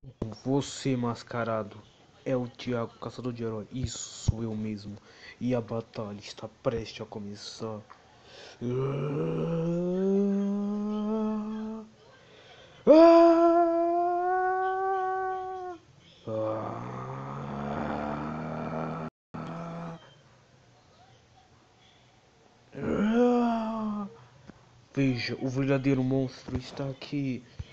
Você, mascarado, é o Thiago, caçador de herói. Isso sou eu mesmo. E a batalha está prestes a começar. Veja, o verdadeiro monstro está aqui.